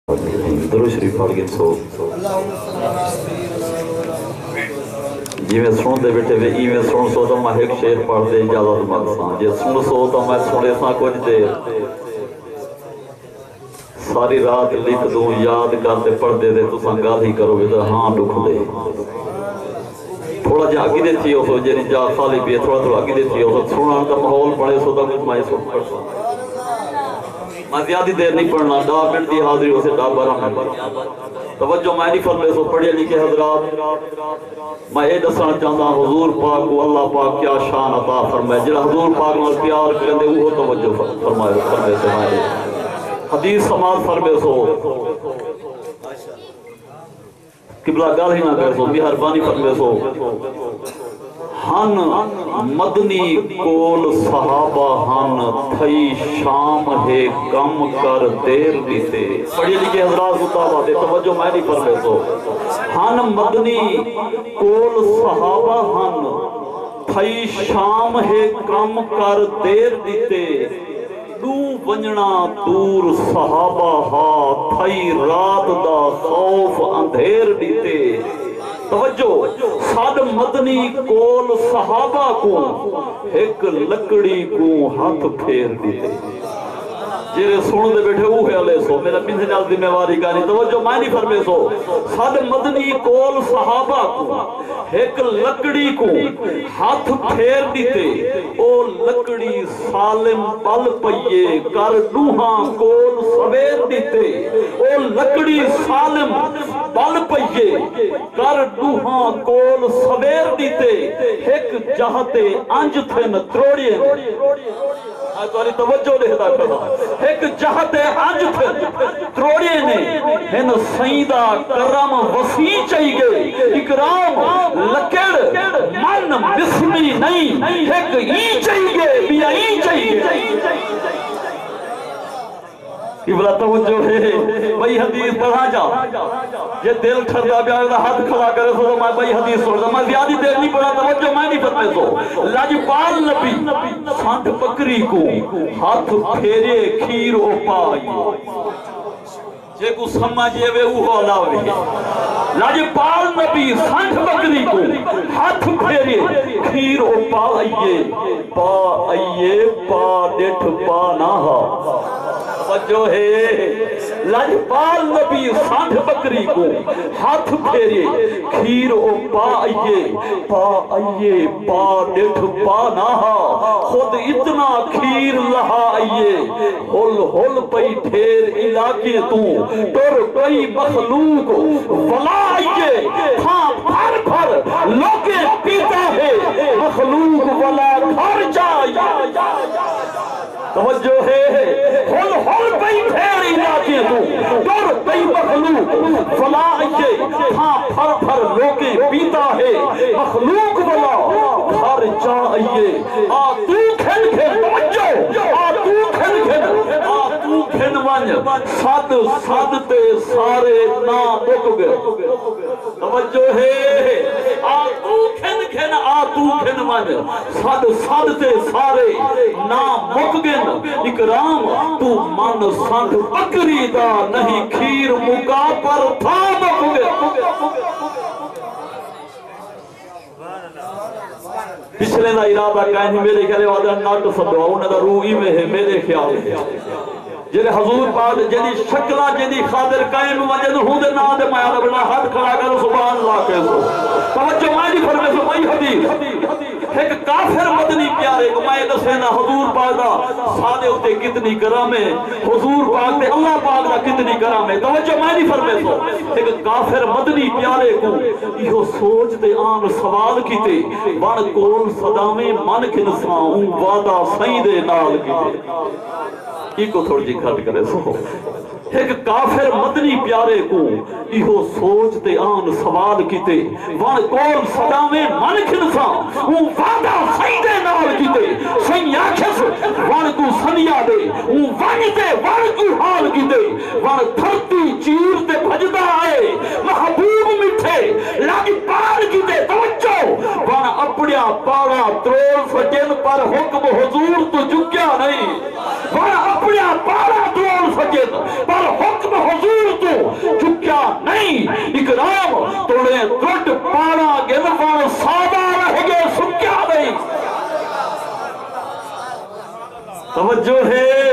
درود شریف پڑھ کے سو جی میں سن دے بیٹھے وے میں سن سو تو میں ایک شعر پڑھ دے اجازت مانگساں جی سن سو تو میں سنے ساں کچھ دیر ساری رات لکھ دوں یاد کرتے پڑھ دے دے تو سنگال ہی کرو گے تو ہاں دکھ دے تھوڑا جا آگی دے تھی ہو سو جی جا خالی بھی تھوڑا آگی دے تھی ہو سو سنان کا محول پڑھے سو تو کچھ میں سن پڑھ سا میں زیادی دیر نہیں پڑھنا 10 منٹ دی حاضری ہو سے 10-12 منٹ توجہ میں نہیں فرمے سو پڑھے لکھے حضرات میں یہ دسنا چاہتا حضور پاک کو اللہ پاک کیا شان عطا فرمائے جڑا حضور پاک نال پیار کرندے وہ توجہ فرمائے فرمے سے میں حدیث سماعت فرمے سو قبلہ گل ہی نہ کر سو مہربانی فرمے سو ہن مدنی کول صحابہ ہن تھئی شام ہے کم کر دیر دیتے پڑھے لکھے حضرات مطابع دے توجہ میں نہیں فرمے سو ہن مدنی کول صحابہ ہن تھئی شام ہے کم کر دیر دیتے دو ونجنا دور صحابہ ہا تھئی رات دا خوف اندھیر دیتے توجہ ساد مدنی کول صحابہ کو ایک لکڑی کو ہاتھ پھیر دیتے جیرے سن دے بیٹھے اوہ علیہ سو میرا پنسے نال ذمہ کاری توجہ میں نہیں فرمے سو ساد مدنی کول صحابہ کو ایک لکڑی کو ہاتھ پھیر دیتے او لکڑی سالم پل پئیے کر دوہاں کول سویر دیتے او لکڑی سالم پل پئیے کر دوہاں کول سویر دیتے ایک جہتے انج تھے نہ تروڑیے تواری توجہ دہتا کرنا ایک جہتے انج تھے تروڑیے نے ہن سیدہ کرم وسیع چاہیے اکرام لکڑ من بسمی نہیں ایک ای چاہیے بیا ای چاہیے قبلہ توجہ ہے بھئی حدیث پڑھا جا یہ دل ٹھردا بیا ہاتھ کھڑا کرے سو میں بھئی حدیث سن میں زیادہ دیر نہیں پڑھا توجہ میں نہیں فرمے سو لاجپال نبی سانٹ بکری کو ہاتھ پھیرے کھیر او پائی جے کو سمجھے وے اوہ علاوہ لاجپال نبی سانٹ بکری کو ہاتھ پھیرے کھیر او پائیے پا ڈٹھ پا نہ جو ہے لاجپال نبی سانٹ بکری کو ہاتھ پھیرے کھیر او پائیے پا ڈٹھ پا نہا خود اتنا کھیر لہا آئیے ہل پئی ٹھیر علاقے تو ٹر کئی مخلوق ولا آئیے تھا پھر لوگے پیتا ہے مخلوق ولا گھر جائے توجہ ہے ہل پئی ٹھیر علاقے تو ٹر کئی مخلوق ولا آئیے تھا پھر لوگے پیتا ہے مخلوق ولا گھر جائے آ تو کھن کھن توجہ آ تو کھن کھن آ تو کھن ونج صد تے سارے نا بک گئے توجہ ہے آ تو کھن کھن آ تو کھن ونج صد تے سارے نا بک گئے اکرام تو من سانٹ بکری دا نہیں کھیر مکا پر تھا بک گئے پچھلے دا ارادہ کہیں میرے خیال وعدہ ناٹ سدوا انہاں دا روح ہی میں ہے میرے خیال ہے جنہیں حضور پاک جنہیں شکلہ جنہیں خاطر قائم وجد ہوں دے نا دے مایا ربنا ہاتھ کھڑا کر سبحان اللہ کہہ سو توجہ میں نہیں فرمے سو میں حدیث ایک کافر مدنی پیارے کو میں دسینا حضور پاک دا سادے ہوتے کتنی کرام ہے حضور پاک دے اللہ پاک دا کتنی کرام ہے توجہ میں نہیں فرمے سو ایک کافر مدنی پیارے کو یہ سوچ دے آن سوال کیتے بڑ کول صدامے من کے نساں وعدہ سیدے نال کیتے کو تھوڑی جی کھٹ کرے سو ایک کافر مدنی پیارے کو ایہو سوچ تے آن سوال کیتے وان کول صدامے من کھنسا اون وعدہ سیدے نال کیتے سین آکھس وان کو سنیا دے اون وانتے وان کو حال کیتے وان دھرتی چیر تے بھجدا آئے محبوب مٹھے لاگی پار کیتے توجہ وان اپنیا پارا ترول سکن پر حکم حضور تو جھکیا نہیں وان اپنیا پارا ترول سکن پر حکم حضور تو ہوئے ٹوٹ پانا گنفان سادہ رہ گئے سکیا نہیں توجہ ہے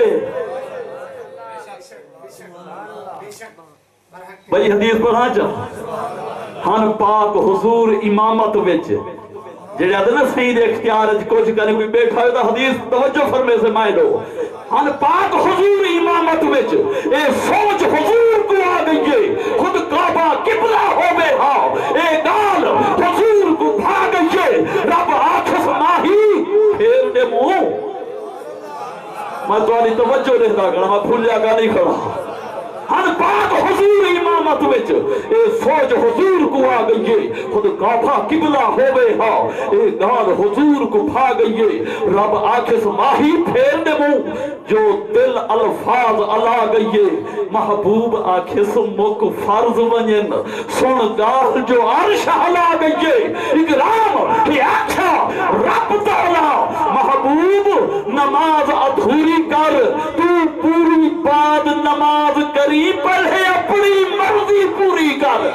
بھئی حدیث پڑھا چاہ ہن پاک حضور امامت وچ جڑے آدھے نا سید اختیار کچھ کرنے کوئی بیٹھا ہے تو حدیث توجہ فرمے سے مائے لو ہن پاک حضور امامت وچ اے فوج حضور کو آ گئی ہے خود کعبہ قبلہ ہو بے ہاں اے گال حضور کو بھا گئی ہے رب آنکھس ماہی پھیر دے منہ میں تو آنی توجہ رہتا کرنا میں بھولیا گا نہیں کھڑا ہن پاک حضور امامت وچ اے فوج حضور کو آ گئی ہے خود کعبہ قبلہ ہو گئے ہاں اے گال حضور کو بھا گئی ہے رب آنکھس ماہی پھیر دے منہ جو دل الفاظ علا گئی ہے محبوب آنکھس مک فرض ونین سن گال جو عرش علا گئی ہے اکرام ہی آنکھا رب تعالی محبوب نماز ادھوری کر تو پوری بعد نماز کری پڑھے اپنی مرضی پوری کر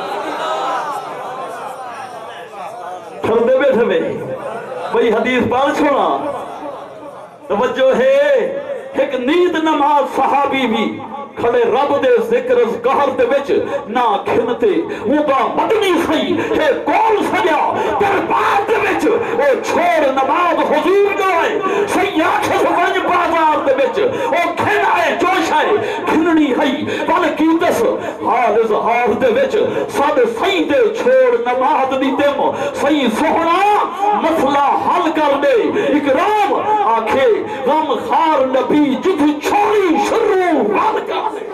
چھوڑ دے بیٹھے میں بھئی حدیث پال چھوڑا توجہ ہے ایک نیند نماز صحابی بھی کھڑے رب دے ذکر قہر دے وچ نہ کھنتے وہ با مدنی سی ہے کول سجا دربار دے وچ او چھوڑ نماز حضور گئے سی آنکھ ونج بازار دے وچ او کھن آئے جوش آئے کھننی ہئی بل کیتس حال اظہار دے وچ سب سی دے چھوڑ نماز دی دم سی سوہنا مسئلہ حل کر دے اکرام آنکھے غم خار نبی جد چھوڑی شروع حل کر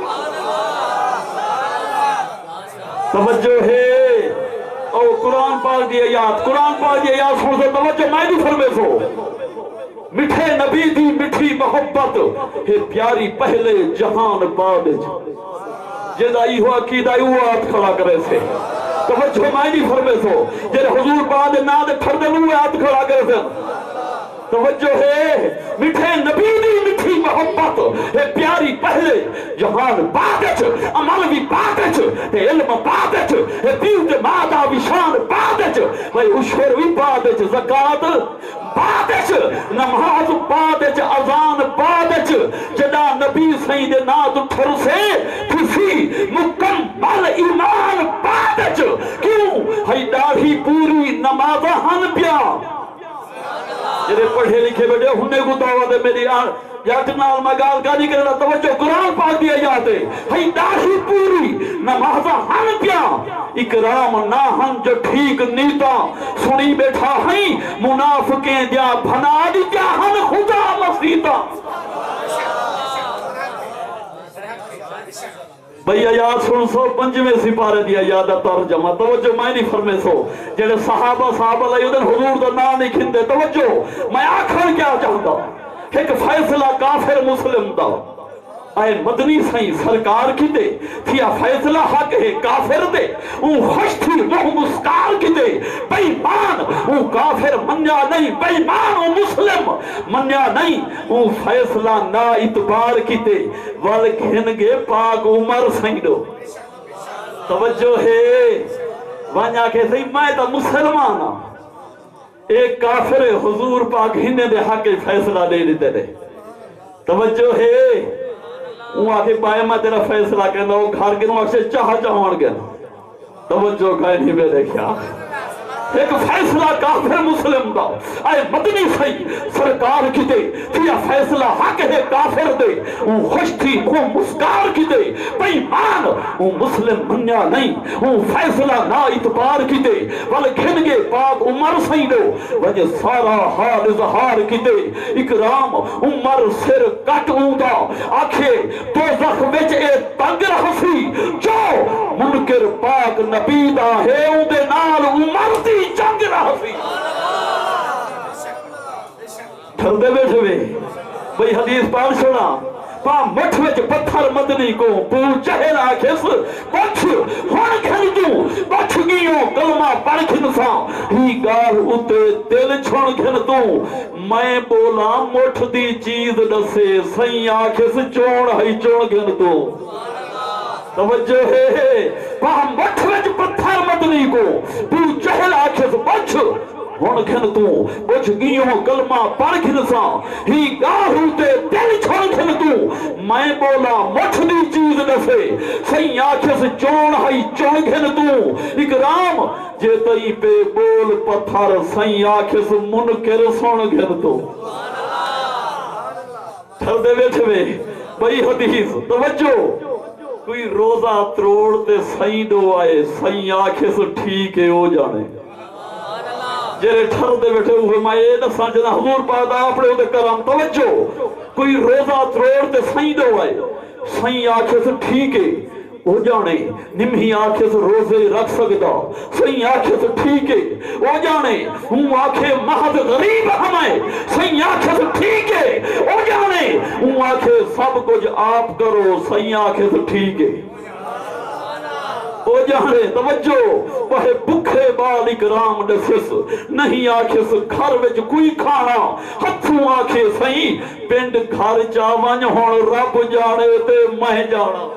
توجہ ہے او قرآن پاک دی آیات سن سے توجہ میں نہیں فرمے سو مٹھے نبی دی مٹھی محبت ہے پیاری پہلے جہان بعد جدہ ایہو عقیدہ ایہو آت کھڑا کرے سے توجہ میں نہیں فرمے سو جدہ حضور بعد ناد پھردنو آت کھڑا کرے سے توجہ ہے مٹھے نبی دی مٹھی محبت ہے پیاری پہلے جہان بادچ عمل بھی بادچ ہے علم بادچ ہے دیوت مادہ وشان بادچ ہے اشور بھی بادچ زکاة بادچ نماز بادچ اذان بادچ جدا نبی سید ناد اٹھر سے کسی مکمل ایمان بادچ کیوں ہے داڑھی پوری نماز ہن پیا جنہیں پڑھے لکھے بیٹھے ہنے کو دعوت ہے میری یاتنال مگال کا نہیں کرنا توجہ قرآن پاک دیا جاتے ہی داڑھی پوری نمازہ ہن پیا اکرام نہ ہن جو ٹھیک نیتا سنی بیٹھا ہیں منافقیں دیا بھنا دی کیا ہن خدا مسیطہ بھئی آیات سن سو پنجویں سپارے دیا یادہ ترجمہ توجہ میں نہیں فرمے سو جنہیں صحابہ لئے ادھر حضور دا نا نہیں کھندے توجہ میں آخر کیا چاہتا ایک فیصلہ کافر مسلم دا آئے مدنی سائیں سرکار کی دے تھیا فیصلہ حق ہے کافر دے اون خوش تھی وہ مسکار کی دے بیمان اون کافر منیا نہیں بیمان اون مسلم منیا نہیں اون فیصلہ نا اتبار کی دے والکھنگے پاک عمر سائیں دو توجہ ہے وانیا کہ سہی میں تا مسلمانا ایک کافر حضور پاک ہنے دے حق فیصلہ دے دیتے دے توجہ ہے وہ آگے پائے میں تیرا فیصلہ کہنا وہ گھر کے نوک سے چاہوان گیا توجہ کہیں نہیں میں دیکھا ایک فیصلہ کافر مسلم دا آئے مدنی صحیح سرکار کی دے تھیا فیصلہ حق ہے کافر دے وہ خوش تھی وہ مسکار کی دے بیمان وہ مسلم منیا نہیں وہ فیصلہ نا اتبار کی دے والکھنگے پاک عمر صحیح دو وجہ سارا حال اظہار کی دے اکرام عمر سر کٹ اوندا آکھے دوزخ وچ اے تنگ رہسی جو منکر پاک نبی دا ہے اندے نال عمر دی جنگ رہسی ٹھردے بیٹھے ہوئے بھئی حدیث پال سنا پا مٹھ وچ پتھر مدنی کو پور چہل آکھس بچ ہون کھن دوں بچ گیوں کلمہ پڑھ کھنساں ہی گال اتے دل چھوڑ کھن دوں میں بولا مٹھ دی چیز دسے سائیں آکھس چوڑ ہی چوڑ کھن دوں توجہ ہے پاہم بٹھ وچ پتھر مدنی کو بو چہل آکھے سے بچ ہون کھن تو بچ گیوں کلمہ پڑھ کھن سا ہی گاہو تے دل چھوڑ کھن تو میں بولا مٹھ دی چیز نسے سہی آکھے سے چون ہائی چون کھن تو اکرام جے تئی پہ بول پتھر سہی آکھے سے منکر سون کھن تو ٹھر دے بیٹھے میں بھئی حدیث توجہ کوئی روزہ تروڑتے سہی دو آئے سہی آنکھیں سے ٹھیک ہے ہو جانے جیرے ٹھر دے بیٹھے ہوئے میں یہ نہ سانجنا حضور پاک دا اپنے ہوتے کرام توجہ کوئی روزہ تروڑتے سہی دو آئے سہی آنکھیں سے ٹھیک ہے ہو جانے نمہی آنکھیں سے روزے رکھ سکتا سہی آنکھیں سے ٹھیک ہے ہو جانے ہوں آنکھیں محض غریب ہمیں سہی آنکھیں سے ٹھیک ہے ہو جانے ہوں آنکھیں سب کچھ آپ کرو سہی آنکھیں سے ٹھیک ہے ہو جانے توجہ وہ بکھے بال اکرام نسس نہیں آنکھیں سے گھر وچ کوئی کھانا ہتھوں آنکھیں سہی پنڈ گھر چاوان ہون رب جانے تے میں جانا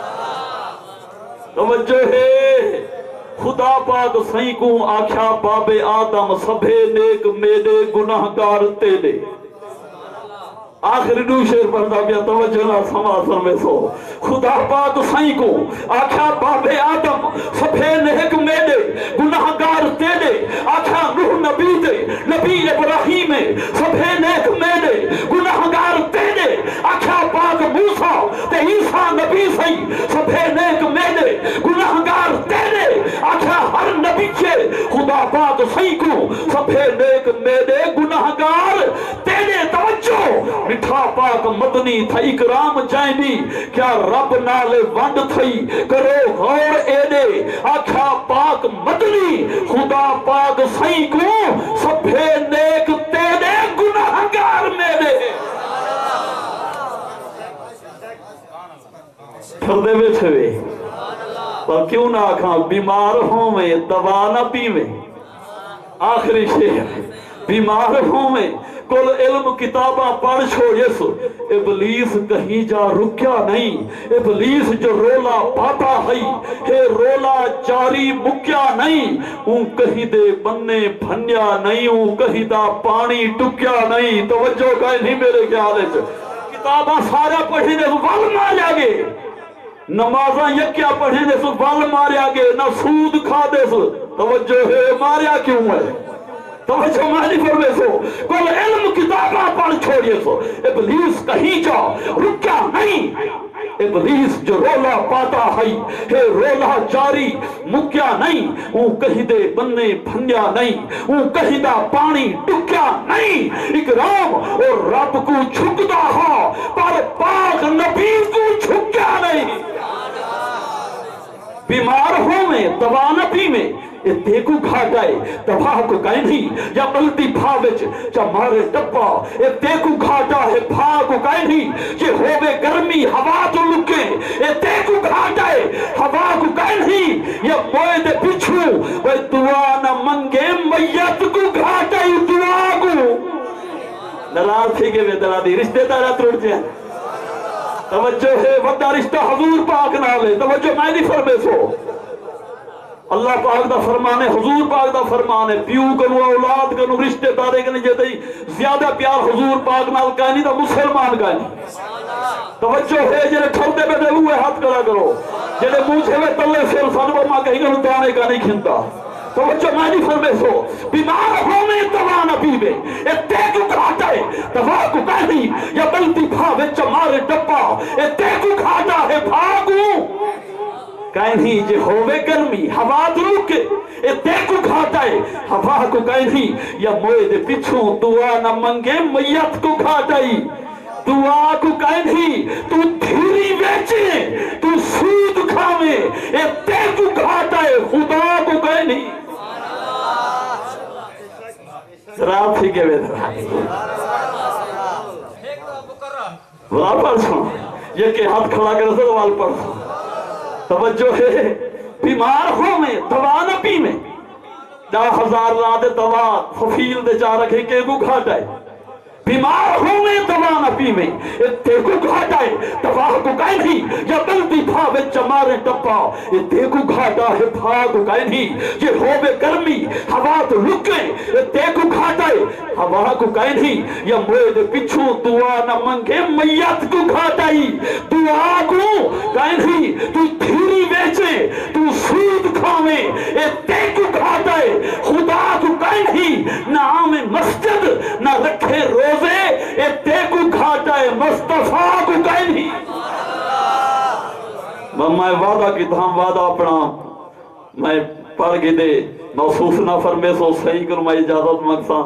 توجہ ہے خدا پاک سہی کو آکھیا باب آدم سبھے نیک میرے گناہگار تیرے آخری دو شیر پڑھتا بیا توجہ نہ سماثر میں سو خدا پاک سہی کو آکھیا باب آدم سبھے نیک میرے گناہگار تیرے آکھیا نوح نبی دے نبی ابراہیم سبھے نیک میرے گناہگار تیرے آکھیا پاک موسیٰ تے عیسیٰ نبی سہی سبھے نیک میرے گناہگار تیرے آکھیا ہر نبی کے خدا پاک سہی کو سبھے نیک میرے گناہگار تیرے توجہ مٹھا پاک مدنی تھا اکرام جائنی کیا رب نالے ونڈ تھئی کرو غور ایڈے آکھا پاک مدنی خدا پاک سہی کو سبھے نیک تیرے گناہگار میرے پھر دے بیٹھے ہوئے پر کیوں نہ آکھاں بیمار ہوں میں دوا نہ پیویں آخری شیر بیمار ہوں میں کل علم کتاباں پڑھ چھوڑیس ابلیس کہیں جا رکیا نہیں ابلیس جو رولا پاتا ہے رولا جاری مکیا نہیں اون کہیں دے بننے بھنیا نہیں اون کہیں دا پانی ٹکیا نہیں توجہ کہیں نہیں میرے خیال ہے کتاباں سارا پڑھیں دے وال ماریا گے نمازاں یکیا پڑھیں دے وال ماریا گے نہ سود کھا دے توجہ ہے ماریا کیوں ہے توجہ مانی فرمے سو کل علم کتاباں پڑھ چھوڑیے سو ابلیس کہیں جا رکیا نہیں ابلیس جو رولا پاتا ہے رولا جاری مکیا نہیں وہ کہیں دے بننے بھنیا نہیں وہ کہیں دا پانی ٹکیا نہیں اکرام اور رب کو چھکتا ہا پر پاک نبی کو چھکیا نہیں بیمار ہوں میں دوا نہ پی میں یہ دیکھو گھاٹائے دباہ کو کہیں نہیں یا بلتی بھاوچ چا مارے ٹپا یہ دیکھو گھاٹا ہے بھاہ کو کہیں نہیں کہ ہوئے گرمی ہوا تو لکے یہ دیکھو گھاٹائے ہوا کو کہیں نہیں یا موئے دے پچھو وہ دعا نہ منگے میت کو گھاٹائے دعا کو نراز تھی کہ میں دلا دی رشتے دارہ تروڑ جائیں توجہ ہے وڈا رشتہ حضور پاک نہ لے توجہ میں نہیں فرمے سو اللہ پاک دا فرمانے حضور پاک دا فرمانے پیو کنو اولاد کنو رشتے دارے کنو جیتے ہی زیادہ پیار حضور پاک نال کہنی دا مسلمان کہنی توجہ ہے جنہیں ٹھلتے بیٹھے ہوئے ہاتھ کرا کرو جنہیں موچھے میں تلے سر سنور ماں کہیں گے دانے کا نہیں کھنتا توجہ میں نہیں فرمے سو بیمار ہونے دوا نہ پیوے اتیکو کھاتا ہے دوا کو کہنی یا بلتی بھاوے چمارے ڈپا اتیکو کھاتا ہے بھاگو کہیں جے ہوئے گرمی ہوا دروکے اے دیکھو گھاٹائے ہوا کو کہیں یا موئے دے پچھوں دعا نہ منگے میت کو گھاٹائی دعا کو کہیں تو دھیری بیچے تو سود کھاوے اے دیکھو گھاٹائے خدا کو کہیں رات ہی کے بیدر وال پر سن یہ کہ ہاتھ کھڑا کر سو وال پر سن توجہ ہے بیمار ہو میں دوا نہ پی میں 10,000 لا دے دوا ففیل دے جا رکھے کہ گو کھاٹائے بیمار ہوں میں دوا نہ پیویں دیکھو گھاٹا ہے دوا کو کہیں نہیں یا بلدی بھاوے چمارے ٹپا یہ دیکھو گھاٹا ہے بھا کو کہیں نہیں یہ ہووے گرمی ہوا تو لکے یہ دیکھو گھاٹا ہے ہوا کو کہیں نہیں یا موئے دے پچھو دعا نہ منگے میت کو گھاٹا ہی دعا کو کہیں نہیں تو دھیری بیچے تو سود کھاویں یہ دیکھو گھاٹا ہے خدا کو کہیں نہیں نہ آمیں مسجد نہ رکھے روزے اے دیکھو گھاٹا ہے مصطفیٰ کو کہیں نہیں میں وعدہ کی دھام وعدہ اپنا میں پڑھ کے دے محسوس نہ فرمے سو صحیح کروں میں اجازت مقصا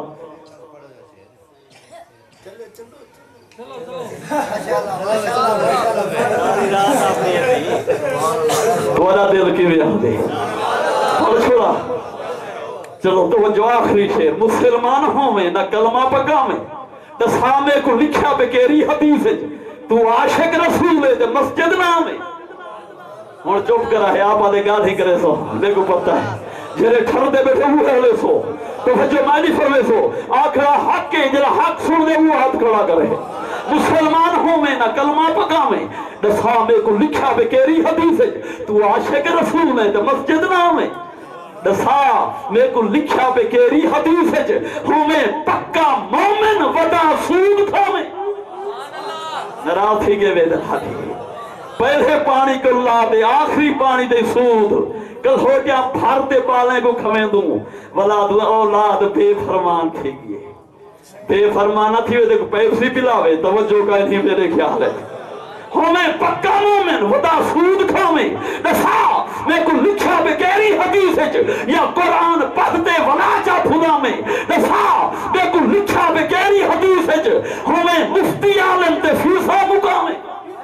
تورا دل کی بھی آدھے اور چھوڑا چلو تو وہ جو آخری شیر مسلمان ہوں میں نہ کلمہ پکا میں نہ سامنے کو لکھا بکیری حدیث ہے تو عاشق رسول ہے مسجد نام ہے اور چپ کرا ہے آپ آدھے گال ہی کرے سو دیکھو پتہ ہے جنہیں ٹھر دے بیٹھے ہوئے لے سو تو پھر جو معنی فرمے سو آخرا حق کے جنہیں حق سن دے وہ ہاتھ کھڑا کرے مسلمان ہوں میں نہ کلمہ پکا میں نہ سامنے کو لکھا بکیری حدیث ہے تو عاشق رسول ہے مسجد نام ہے دسا میں کو لکھا پہ کیری حدیث ہے ہمیں پکا مومن ودا سود تھا میں نراز ہی گئے ویدن حدیث پہلے پانی کو اللہ دے آخری پانی دے سود کل ہو گیا بھارتے پالیں کو کھویں دوں ولاد اولاد بے فرمان تھے گئے بے فرمانہ تھی ویدے کو پیپسی پلاوے توجہ کا نہیں میرے خیال ہے ہمیں پکا مومن ودا سود کھاویں دسا میں کو لکھا بکیری حدیث ہے یا قرآن پڑھتے ولا چا پھلا میں دسا میں کو لکھا بکیری حدیث ہے ہمیں مفتی عالم تے فیصہ مقامیں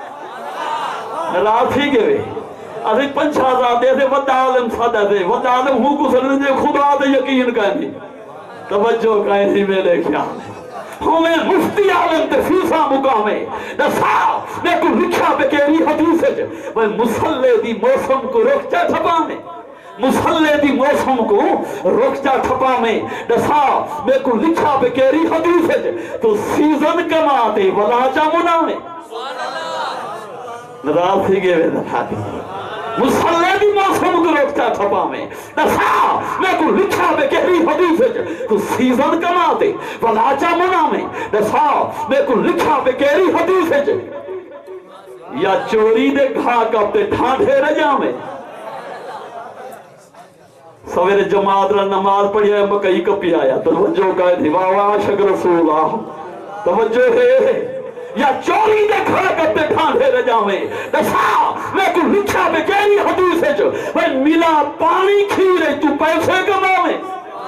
رات ہی گئے اسے 5000 دے دے ودا عالم سادہ دے ودا عالم ہوں کو سننے دے خدا دے یقین کہیں توجہ کہیں نہیں میرے خیال ہے ہمیں مفتی عالم تے فیصہ مقامے دسا میں کو لکھا بکیری حدیث ہے میں مسلح دی موسم کو رخ چا ٹھپا میں مسلح دی موسم کو رخ چا ٹھپا میں دسا میں کو لکھا بکیری حدیث ہے تو سیزن کماتے ولا چا منا میں نراز ہی گئے ویدن حدیث مسلح دی موسم کو رخ چا ٹھپا میں دسا میں کو لکھا بکیری حدیث ہے تو سیزن کماتے ولا چا منا میں دسا میں کو لکھا بکیری حدیث ہے یا چوری دے گھا کپتے ٹھانڈے رجا میں سویر جماعت رہ نماز پڑھی ہے مکئی کپی آیا توجہ کا ہے واہ واہ عاشق رسول توجہ ہے یا چوری دے گھا کپتے ٹھانڈے رجا میں دسا میں کو لکھا بکیری حدیث ہے میں ملا پانی کھیرے تو پیسے کما میں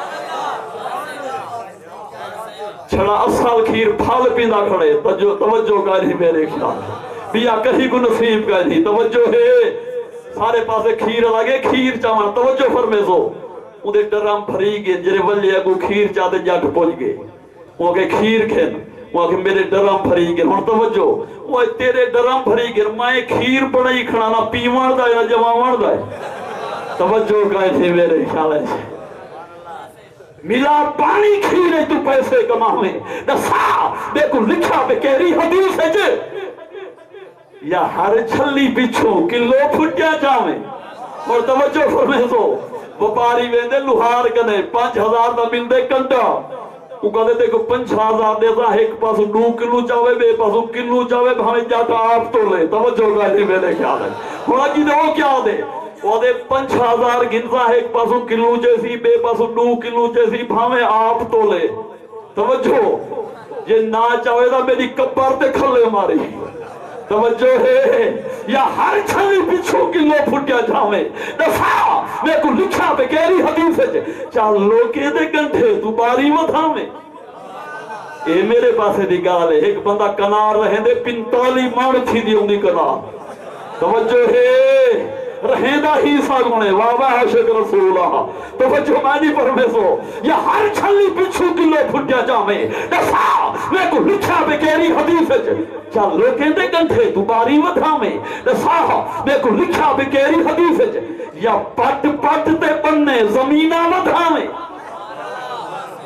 چھڑا اصل کھیر پھال پینا کھڑے توجہ کا نہیں میرے خیال بیا کہیں کو نصیب کا نہیں توجہ ہے سارے پاسے کھیر لگے کھیر چاہاں توجہ فرمے سو انہیں ڈرام بھری گئے جرے ولی اگو کھیر چاہتے جاک پہنچ گئے وہ کہ کھیر کھین وہ کہ میرے ڈرام بھری گئے اور توجہ وہ تیرے ڈرام بھری گئے میں کھیر پڑھائی کھڑانا پیوان دا یا جوان دا توجہ کا نہیں میرے خیال ہے ملا پانی کھیرے تو پیسے کماویں دسا میں کو لکھا بکیری حدیث ہے یا ہر چھلی پچھو کلو پھٹیا جاویں اور توجہ فرمے سو وپاری ویندے لوہار کنے 5000 دا ملدے کنڈا وہ کہتے تھے کہ 5000 دے سا ایک پاسو 2 کلو چاوے بے پاسو کلو چاوے بھاویں جاتا آپ تو لے توجہ کا نہیں میرے خیال ہے ہونا کی دے وہ کیا دے وہ دے 5000 گنزا ایک پاسو کلو جیسی بے پاسو 2 کلو جیسی بھاویں آپ تو لے توجہ یہ نا چاوے دا میری کپار تے کھلے ماری توجہ ہے یا ہر چھلی پچھو کلو پھٹیا جاویں دسا میں کو لکھا بکیری حدیث ہے چال لوکے دے گنٹھے تو باری وتھاویں اے میرے پاسے دی گال ہے ایک بندہ کنار رہیں دے 45 مار تھی دی انہی کنار توجہ ہے رہیندہ ہی ساگونے واہ واہ عاشق رسول توجہ مانی فرمے سو یا ہر چھلی پچھو کلو پھٹیا جاویں دسا میں کو لکھا بکیری حدیث ہے چال لوکے دے گنٹھے تو باری وتھاویں دسا میں کو لکھا بکیری حدیث ہے یا پٹ پٹ تے بننے زمینہ وتھاویں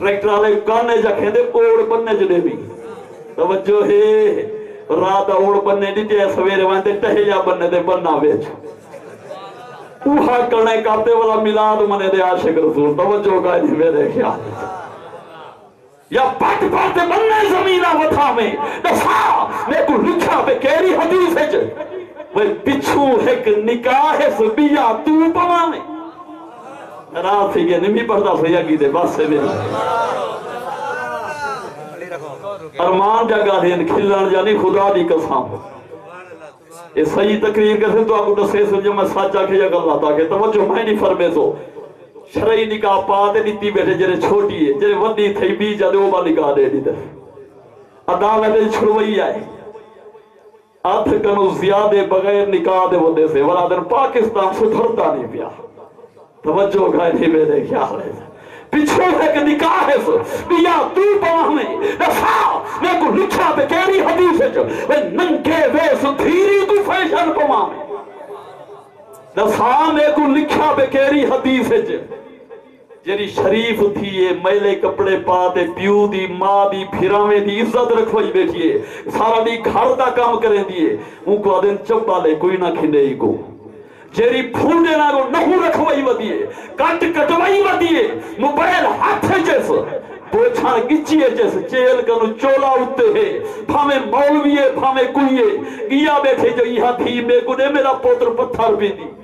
ٹریکٹر والے کانے جکھیں دے اوڑ بننے جنے بھی توجہ ہے رات اوڑ بننے دیتے ہیں سویرے وہاں دے ٹہیا بننے دے بننا بیچ اوہا کرنے کاتے والا ملاد منے دے عاشق رسول توجہ کا نہیں میرے خیال یا پٹ پاتے بننے زمینہ وطا میں دسا میں کو لکھا پہ کیری حدیث ہے وہ پچھو ایک نکاح سبیہ تو پوانے رات ہی گئے نمی پڑھتا سویا کی دے بس سے میرے ارمان جگہ دین کھلن جانی خدا دی قسم یہ صحیح تقریر کرتے تو آپ کو دسے سمجھے میں ساتھ جا کے یا گل لاتا کہ توجہ میں نہیں فرمے سو شرعی نکاح پاتے نیتی بیٹھے جرے چھوٹی ہے جرے ودی تھی بی جا دے وہ با نکاح دے دیتے عدالت چھڑوئی آئے آتھ کنو زیادے بغیر نکاح دے ودے سے ورادر پاکستان سے دھرتا نہیں پیا توجہ گائے نہیں میرے خیال ہے پچھو ہے کہ نکاح ہے سو بیا تو پاہ میں دفا میں کو لکھا پہ کیری حدیث ہے جو وہ ننکے ویس دھیری تو فیشن پاہ میں دفا میں کو لکھا پہ کیری حدیث ہے جو جری شریف تھی میلے کپڑے پاتے پیو دی ماں دی پھراویں دی عزت رکھوئی بیٹھئے سارا دی گھر دا کام کریں دیئے ان کو آدھن چپا لے کوئی نہ کھندے ہی کو جیری پھونڈے نہ کو نہو رکھوائی ودیئے کٹ کٹوائی ودیئے موبائل ہاتھ ہے جیسا پوچھا گچی ہے جیسا چیل کنو چولا ہوتے ہیں بھامے مولوی ہے بھامے کوئی ہے گیا بیٹھے جو یہاں تھی میں کو نے میرا پوتر پتھر بھی دی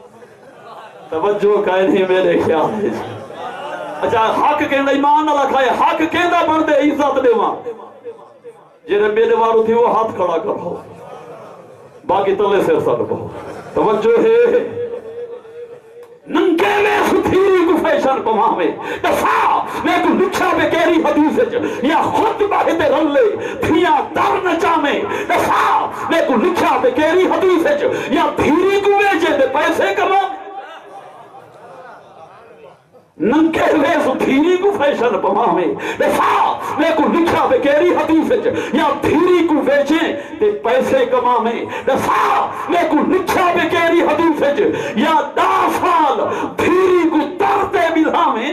توجہ کہے نہیں میرے خیال ہے اچھا حق کہندہ ایمان نہ لکھائے حق کہندہ بردے عزت دے وہاں جنہیں میرے وارو تھی وہ ہاتھ کھڑا کرو باقی تلے سے سر بہو توجہ ہے ننکے میں ستھیری کو فیشن پماہ میں دفاع میں کو لکھا بے کیری حدیث ہے یا خود باہتے رلے تھیاں در نچا میں دفاع میں کو لکھا بے کیری حدیث ہے یا دھیری کو بیچے دے پیسے کما ننکے میں ستھیری کو فیشن پماہ میں دفاع میں کو لکھا بے کیری حدیث ہے یا دھیری کو بیچے دے پیسے کما میں دفاع میں کو لکھا بے کیری حدیث ہے یا 10 سال دھیری کو ترتے ملہ میں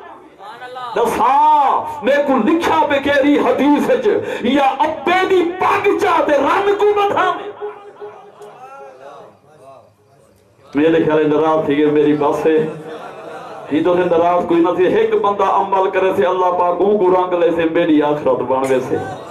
دفاع میں کو لکھا بے کیری حدیث ہے یا ابے دی پاک چاہتے رن کو بدھا میں میرے خیال اندرات تھی کہ میری بس ہے ہی تو اندرات کوئی نہ تھی ایک بندہ عمل کرے سے اللہ پاک کو رنگ لے سے میری آخرت بانوے سے